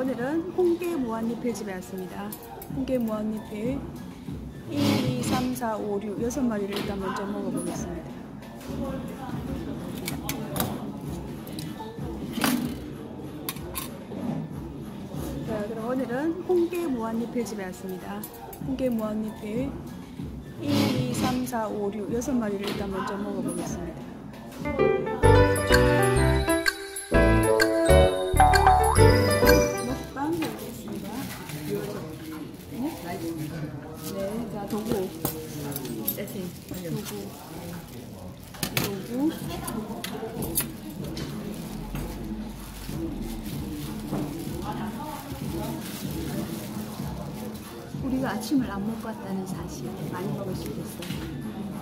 오늘은 홍게 무한리필 집에 왔습니다. 홍게 무한리필 1, 2, 3, 4, 5, 6, 6마리를 일단 먼저 먹어보겠습니다. 자, 그럼 오늘은 홍게 무한리필 집에 왔습니다. 홍게 무한리필 1, 2, 3, 4, 5, 6, 6마리를 일단 먼저 먹어보겠습니다. 먹방 해보겠습니다. 네, 자, 도구. 세팅. 도구. 우리가 아침을 안 먹고 왔다는 사실 많이 먹을 수 있겠어요.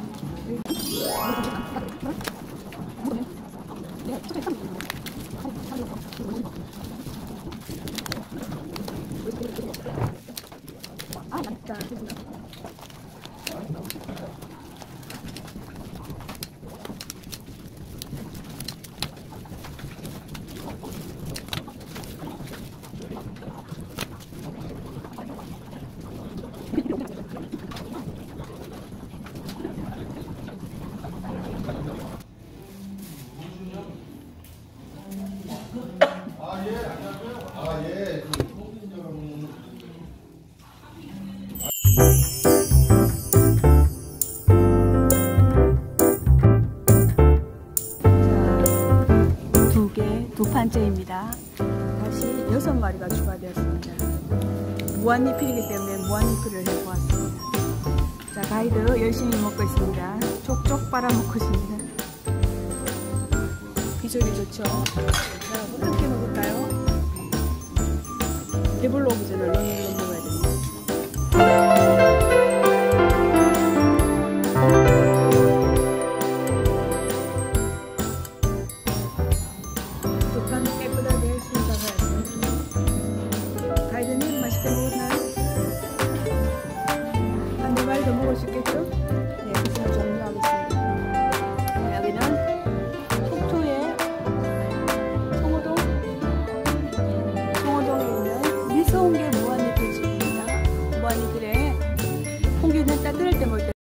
아, 맞다. 두 판째입니다. 다시 6마리가 추가되었습니다. 무한리필이기 때문에 무한리필을 해보았습니다. 자, 가이드 열심히 먹고 있습니다. 쪽쪽 빨아먹고 있습니다. 비주얼이 좋죠? 자, 함께 먹을까요? 배불러 오기 전에 얼른